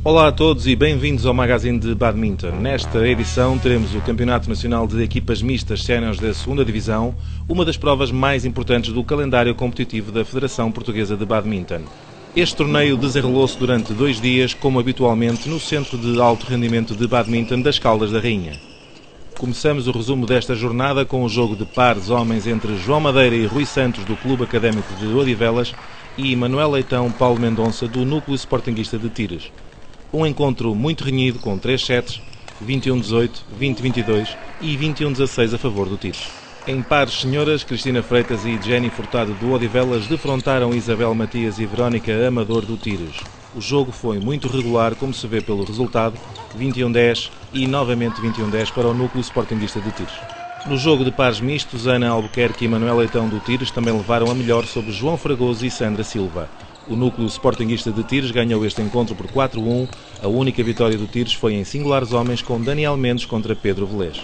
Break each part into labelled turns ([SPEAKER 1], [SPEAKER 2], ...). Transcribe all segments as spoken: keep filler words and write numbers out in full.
[SPEAKER 1] Olá a todos e bem-vindos ao Magazine de Badminton. Nesta edição teremos o Campeonato Nacional de Equipas Mistas Séniores da segunda Divisão, uma das provas mais importantes do calendário competitivo da Federação Portuguesa de Badminton. Este torneio desenrolou-se durante dois dias, como habitualmente, no Centro de Alto Rendimento de Badminton das Caldas da Rainha. Começamos o resumo desta jornada com o jogo de pares homens entre João Madeira e Rui Santos, do Clube Académico de Odivelas, e Manuel Leitão Paulo Mendonça, do Núcleo Sportinguista de Tires. Um encontro muito renhido, com três sets, vinte e um a dezoito, vinte a vinte e dois e vinte e um a dezasseis a favor do Tires. Em pares senhoras, Cristina Freitas e Jenny Furtado do Odivelas defrontaram Isabel Matias e Verónica Amador do Tires. O jogo foi muito regular, como se vê pelo resultado, vinte e um a dez e novamente vinte e um a dez para o Núcleo Sportinguista de Tires. No jogo de pares mistos, Ana Albuquerque e Manuel Leitão do Tires também levaram a melhor sobre João Fragoso e Sandra Silva. O Núcleo Sportinguista de Tires ganhou este encontro por quatro a um. A única vitória do Tires foi em singulares homens, com Daniel Mendes contra Pedro Velez.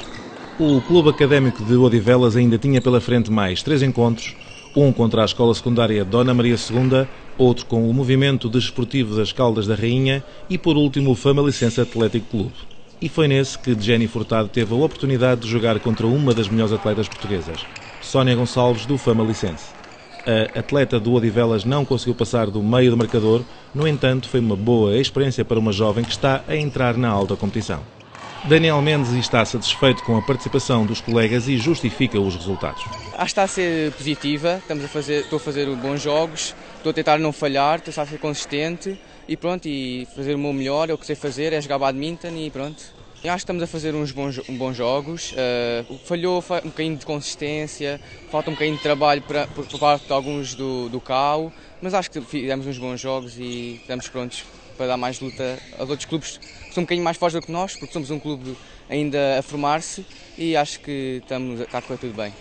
[SPEAKER 1] O Clube Académico de Odivelas ainda tinha pela frente mais três encontros, um contra a Escola Secundária Dona Maria segunda, outro com o Movimento Desportivo das Caldas da Rainha e, por último, o Famalicense Atlético Clube. E foi nesse que Jenny Furtado teve a oportunidade de jogar contra uma das melhores atletas portuguesas, Sónia Gonçalves, do Famalicense. A atleta do Odivelas não conseguiu passar do meio do marcador, no entanto, foi uma boa experiência para uma jovem que está a entrar na alta competição. Daniel Mendes está satisfeito com a participação dos colegas e justifica os resultados.
[SPEAKER 2] Acho que está a ser positiva, estamos a fazer, estou a fazer bons jogos, estou a tentar não falhar, estou a ser consistente e pronto, e fazer o meu melhor, é o que sei fazer, é jogar badminton e pronto. Eu acho que estamos a fazer uns bons, bons jogos, uh, falhou um bocadinho de consistência, falta um bocadinho de trabalho para, por, por parte de alguns do, do C A U, mas acho que fizemos uns bons jogos e estamos prontos para dar mais luta aos outros clubes que são um bocadinho mais fortes do que nós, porque somos um clube ainda a formar-se e acho que estamos, está a correr tudo bem.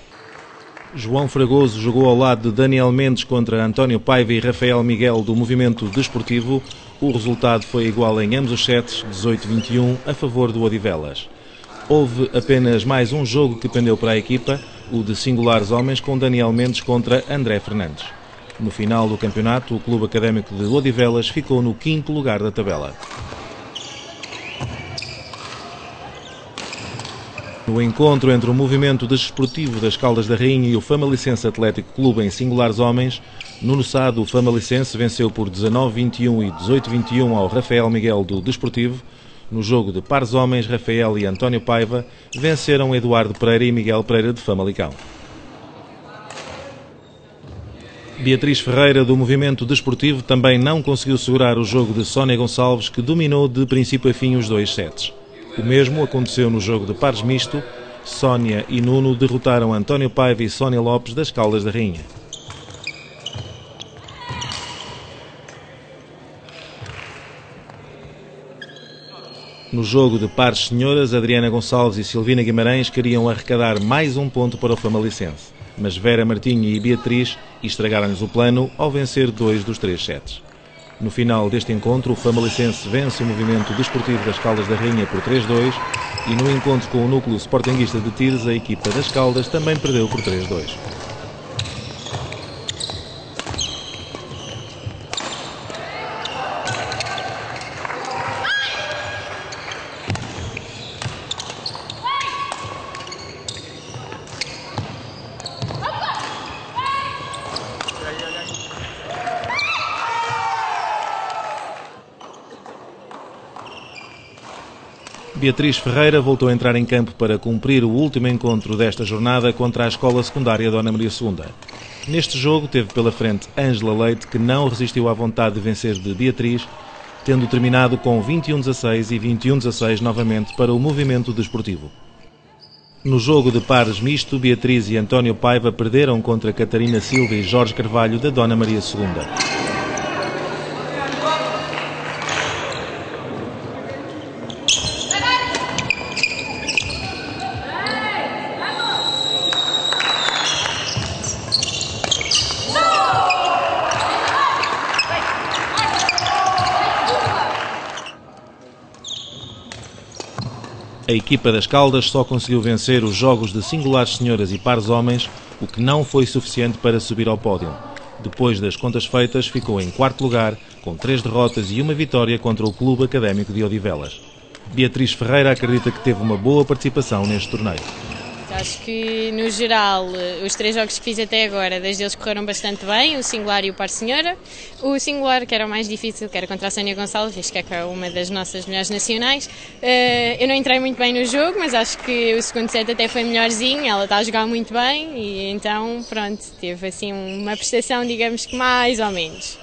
[SPEAKER 1] João Fragoso jogou ao lado de Daniel Mendes contra António Paiva e Rafael Miguel do Movimento Desportivo. O resultado foi igual em ambos os sets, dezoito a vinte e um, a favor do Odivelas. Houve apenas mais um jogo que pendeu para a equipa, o de singulares homens, com Daniel Mendes contra André Fernandes. No final do campeonato, o Clube Académico de Odivelas ficou no quinto lugar da tabela. No encontro entre o Movimento Desportivo das Caldas da Rainha e o Famalicense Atlético Clube em singulares homens, Nuno Sá do Famalicense venceu por dezanove a vinte e um e dezoito a vinte e um ao Rafael Miguel do Desportivo. No jogo de pares homens, Rafael e António Paiva venceram Eduardo Pereira e Miguel Pereira de Famalicão. Beatriz Ferreira do Movimento Desportivo também não conseguiu segurar o jogo de Sónia Gonçalves, que dominou de princípio a fim os dois sets. O mesmo aconteceu no jogo de pares misto. Sónia e Nuno derrotaram António Paiva e Sónia Lopes das Caldas da Rainha. No jogo de pares senhoras, Adriana Gonçalves e Silvina Guimarães queriam arrecadar mais um ponto para o Famalicense, mas Vera Martinho e Beatriz estragaram-lhes o plano ao vencer dois dos três sets. No final deste encontro, o Famalicense vence o Movimento Desportivo das Caldas da Rainha por três a dois e no encontro com o Núcleo Sportinguista de Tires, a equipa das Caldas também perdeu por três a dois. Beatriz Ferreira voltou a entrar em campo para cumprir o último encontro desta jornada contra a Escola Secundária Dona Maria segunda. Neste jogo teve pela frente Ângela Leite, que não resistiu à vontade de vencer de Beatriz, tendo terminado com vinte e um a dezasseis e vinte e um a dezasseis novamente para o Movimento Desportivo. No jogo de pares misto, Beatriz e António Paiva perderam contra Catarina Silva e Jorge Carvalho da Dona Maria segunda. A equipa das Caldas só conseguiu vencer os jogos de singulares senhoras e pares homens, o que não foi suficiente para subir ao pódio. Depois das contas feitas, ficou em quarto lugar, com três derrotas e uma vitória contra o Clube Académico de Odivelas. Beatriz Ferreira acredita que teve uma boa participação neste torneio.
[SPEAKER 3] Acho que, no geral, os três jogos que fiz até agora, dois deles correram bastante bem, o singular e o par senhora. O singular, que era o mais difícil, que era contra a Sónia Gonçalves, que é uma das nossas melhores nacionais. Eu não entrei muito bem no jogo, mas acho que o segundo set até foi melhorzinho, ela está a jogar muito bem e então, pronto, teve assim uma prestação, digamos que mais ou menos.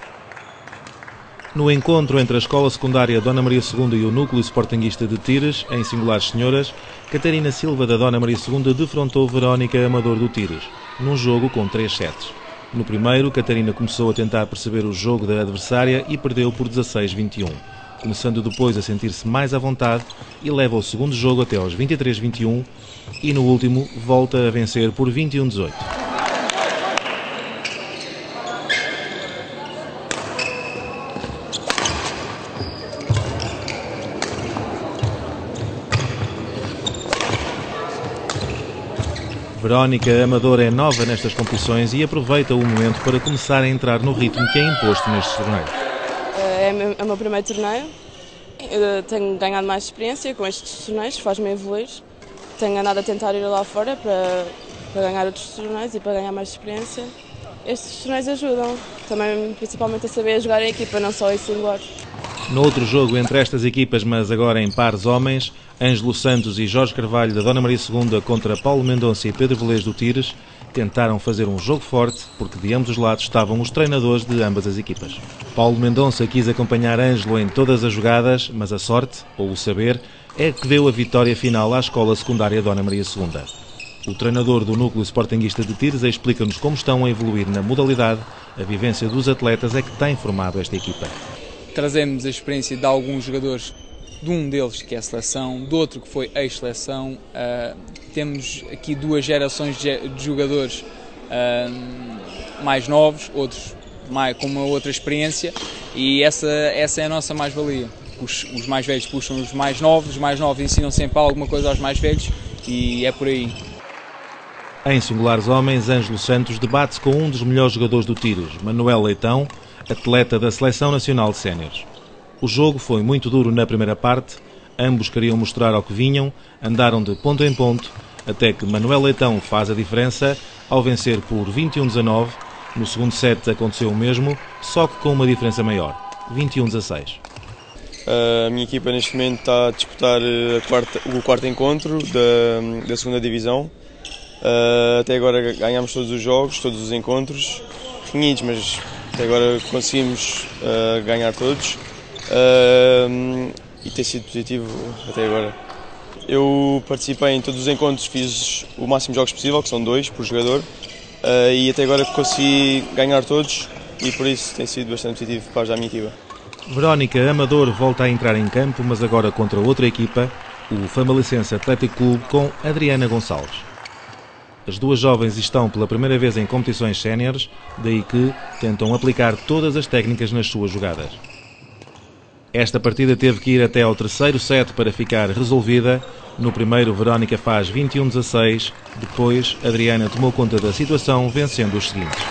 [SPEAKER 1] No encontro entre a Escola Secundária Dona Maria segunda e o Núcleo Sportinguista de Tires, em singulares senhoras, Catarina Silva da Dona Maria segunda defrontou Verónica Amador do Tires, num jogo com três sets. No primeiro, Catarina começou a tentar perceber o jogo da adversária e perdeu por dezasseis a vinte e um, começando depois a sentir-se mais à vontade e leva o segundo jogo até aos vinte e três a vinte e um e no último volta a vencer por vinte e um a dezoito. Verónica Amador é nova nestas competições e aproveita o momento para começar a entrar no ritmo que é imposto nestes torneios.
[SPEAKER 4] É o meu primeiro torneio, eu tenho ganhado mais experiência com estes torneios, faz-me evoluir. Tenho andado a tentar ir lá fora para, para ganhar outros torneios e para ganhar mais experiência. Estes torneios ajudam, também principalmente a saber jogar em equipa, não só em singular.
[SPEAKER 1] No outro jogo entre estas equipas, mas agora em pares homens, Ângelo Santos e Jorge Carvalho da Dona Maria segunda contra Paulo Mendonça e Pedro Velez do Tires tentaram fazer um jogo forte porque de ambos os lados estavam os treinadores de ambas as equipas. Paulo Mendonça quis acompanhar Ângelo em todas as jogadas, mas a sorte, ou o saber, é que deu a vitória final à Escola Secundária Dona Maria segunda. O treinador do Núcleo Sportinguista de Tires explica-nos como estão a evoluir na modalidade. A vivência dos atletas é que tem formado esta equipa.
[SPEAKER 5] Trazemos a experiência de alguns jogadores, de um deles que é a seleção, do outro que foi ex-seleção. Uh, temos aqui duas gerações de, de jogadores uh, mais novos, outros mais, com uma outra experiência, e essa, essa é a nossa mais-valia. Os, os mais velhos puxam os mais novos, os mais novos ensinam sempre alguma coisa aos mais velhos e é por aí.
[SPEAKER 1] Em singulares homens, Ângelo Santos debate-se com um dos melhores jogadores do Tires, Manuel Leitão, atleta da Seleção Nacional de Séniores. O jogo foi muito duro na primeira parte, ambos queriam mostrar ao que vinham, andaram de ponto em ponto, até que Manuel Leitão faz a diferença ao vencer por vinte e um a dezanove. No segundo set aconteceu o mesmo, só que com uma diferença maior, vinte e um a dezasseis.
[SPEAKER 6] A minha equipa neste momento está a disputar a quarta, o quarto encontro da, da segunda divisão. Até agora ganhámos todos os jogos, todos os encontros, pequeninos, mas até agora conseguimos uh, ganhar todos uh, e tem sido positivo até agora. Eu participei em todos os encontros, fiz o máximo de jogos possível, que são dois por jogador, uh, e até agora consegui ganhar todos e por isso tem sido bastante positivo para a minha equipa.
[SPEAKER 1] Verónica Amador volta a entrar em campo, mas agora contra outra equipa, o Famalicense Atlético Clube, com Adriana Gonçalves. As duas jovens estão pela primeira vez em competições séniores, daí que tentam aplicar todas as técnicas nas suas jogadas. Esta partida teve que ir até ao terceiro set para ficar resolvida. No primeiro, Verónica faz vinte e um a dezasseis, depois Adriana tomou conta da situação, vencendo os seguintes.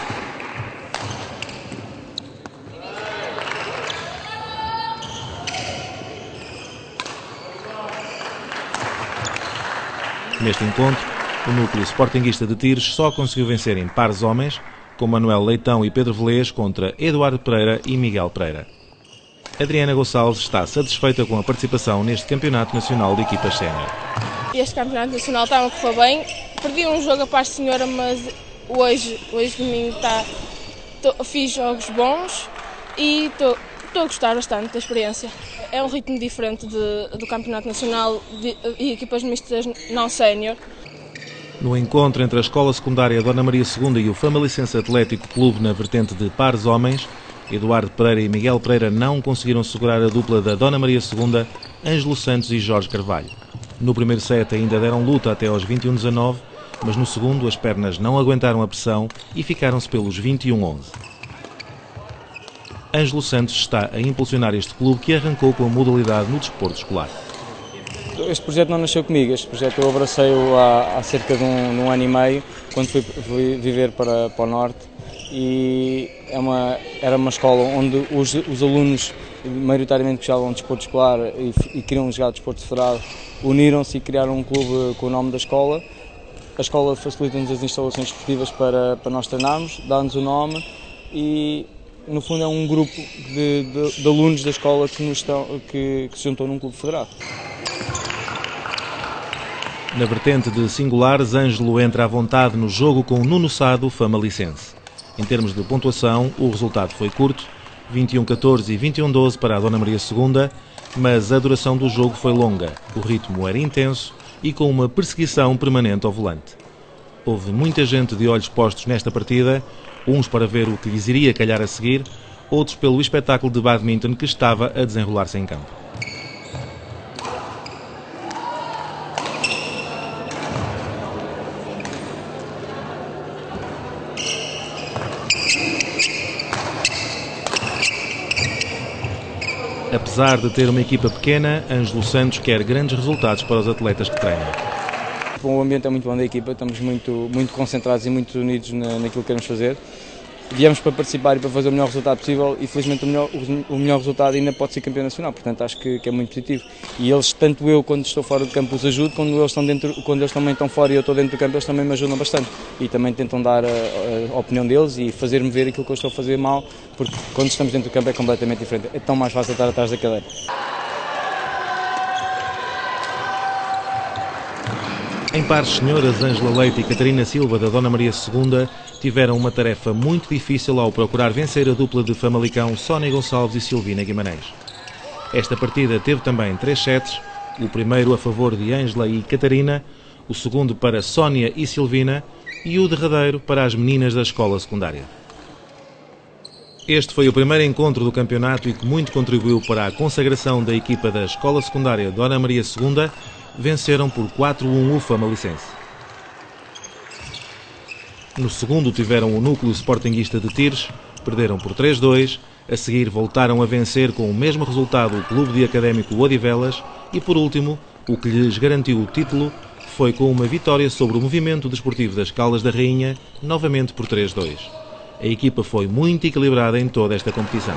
[SPEAKER 1] Neste encontro, o Núcleo Sportinguista de Tires só conseguiu vencer em pares homens, com Manuel Leitão e Pedro Velez contra Eduardo Pereira e Miguel Pereira. Adriana Gonçalves está satisfeita com a participação neste Campeonato Nacional de Equipas Sénior.
[SPEAKER 4] Este Campeonato Nacional está a correr bem. Perdi um jogo a par senhora, mas hoje, hoje domingo, está, tô, fiz jogos bons e estou a gostar bastante da experiência. É um ritmo diferente de, do Campeonato Nacional de, e equipas mistas não sénior.
[SPEAKER 1] No encontro entre a Escola Secundária Dona Maria segunda e o Famalicense Atlético Clube na vertente de pares homens, Eduardo Pereira e Miguel Pereira não conseguiram segurar a dupla da Dona Maria segunda, Ângelo Santos e Jorge Carvalho. No primeiro set ainda deram luta até aos vinte e um a dezanove, mas no segundo as pernas não aguentaram a pressão e ficaram-se pelos vinte e um a onze. Ângelo Santos está a impulsionar este clube que arrancou com a modalidade no desporto escolar.
[SPEAKER 5] Este projeto não nasceu comigo, este projeto eu abracei-o há, há cerca de um, de um ano e meio, quando fui, fui viver para, para o Norte. e é uma, era uma escola onde os, os alunos maioritariamente gostavam de desporto escolar e, e queriam jogar de desporto federado, uniram-se e criaram um clube com o nome da escola. A escola facilita-nos as instalações esportivas para, para nós treinarmos, dá-nos o nome e, no fundo, é um grupo de, de, de alunos da escola que, nos estão, que, que se juntou num clube federado.
[SPEAKER 1] Na vertente de singulares, Ângelo entra à vontade no jogo com Nuno Sado, famalicense. Em termos de pontuação, o resultado foi curto, vinte e um a catorze e vinte e um a doze para a Dona Maria segunda, mas a duração do jogo foi longa, o ritmo era intenso e com uma perseguição permanente ao volante. Houve muita gente de olhos postos nesta partida, uns para ver o que lhes iria calhar a seguir, outros pelo espetáculo de badminton que estava a desenrolar-se em campo. Apesar de ter uma equipa pequena, Ângelo Santos quer grandes resultados para os atletas que treina.
[SPEAKER 5] O ambiente é muito bom da equipa, estamos muito, muito concentrados e muito unidos na, naquilo que queremos fazer. Viemos para participar e para fazer o melhor resultado possível e felizmente o melhor, o melhor resultado ainda pode ser campeão nacional, portanto acho que, que é muito positivo. E eles, tanto eu quando estou fora do campo os ajudo, quando eles, estão dentro, quando eles também estão fora e eu estou dentro do campo eles também me ajudam bastante. E também tentam dar a, a opinião deles e fazer-me ver aquilo que eu estou a fazer mal, porque quando estamos dentro do campo é completamente diferente, é tão mais fácil estar atrás da cadeira.
[SPEAKER 1] Em pares senhoras, Ângela Leite e Catarina Silva, da Dona Maria segunda, tiveram uma tarefa muito difícil ao procurar vencer a dupla de Famalicão Sónia Gonçalves e Silvina Guimarães. Esta partida teve também três sets, o primeiro a favor de Ângela e Catarina, o segundo para Sónia e Silvina e o derradeiro para as meninas da escola secundária. Este foi o primeiro encontro do campeonato e que muito contribuiu para a consagração da equipa da escola secundária Dona Maria segunda, venceram por quatro a um o Famalicense. No segundo tiveram o núcleo sportinguista de Tires, perderam por três a dois, a seguir voltaram a vencer com o mesmo resultado o clube de académico Odivelas e, por último, o que lhes garantiu o título foi com uma vitória sobre o movimento desportivo das Caldas da Rainha, novamente por três a dois. A equipa foi muito equilibrada em toda esta competição.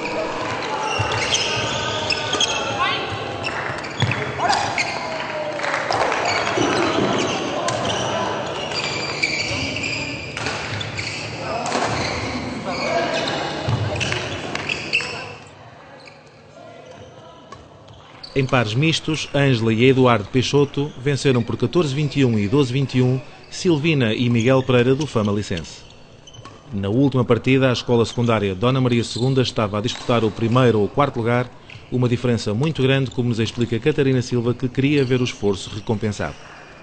[SPEAKER 1] Em pares mistos, Ângela e Eduardo Peixoto venceram por catorze a vinte e um e doze a vinte e um Silvina e Miguel Pereira do Famalicense. Na última partida, a escola secundária Dona Maria segunda estava a disputar o primeiro ou quarto lugar, uma diferença muito grande, como nos explica Catarina Silva, que queria ver o esforço recompensado.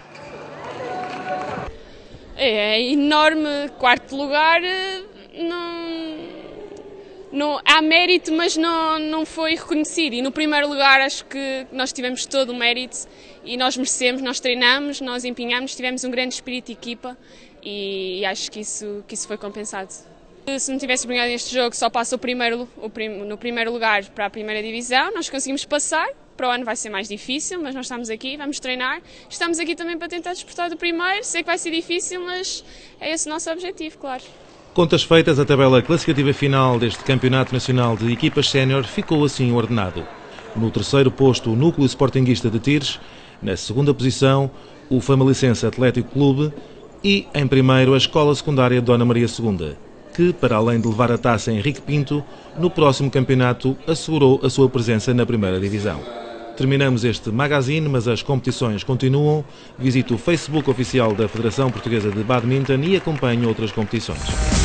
[SPEAKER 7] É enorme, quarto lugar, não... Não, há mérito, mas não, não foi reconhecido. E no primeiro lugar acho que nós tivemos todo o mérito e nós merecemos, nós treinamos, nós empenhamos, tivemos um grande espírito de equipa e acho que isso, que isso foi compensado. Se não tivesse ganhado neste jogo, só passa o primeiro, o prim, no primeiro lugar para a primeira divisão, nós conseguimos passar. Para o ano vai ser mais difícil, mas nós estamos aqui, vamos treinar. Estamos aqui também para tentar disputar do primeiro. Sei que vai ser difícil, mas é esse o nosso objetivo, claro.
[SPEAKER 1] Contas feitas, a tabela classificativa final deste Campeonato Nacional de Equipas Sénior ficou assim ordenado. No terceiro posto, o Núcleo Sportinguista de Tires, na segunda posição, o Famalicense Atlético Clube e, em primeiro, a Escola Secundária Dona Maria segunda, que, para além de levar a taça Henrique Pinto, no próximo campeonato assegurou a sua presença na primeira divisão. Terminamos este magazine, mas as competições continuam. Visite o Facebook oficial da Federação Portuguesa de Badminton e acompanhe outras competições.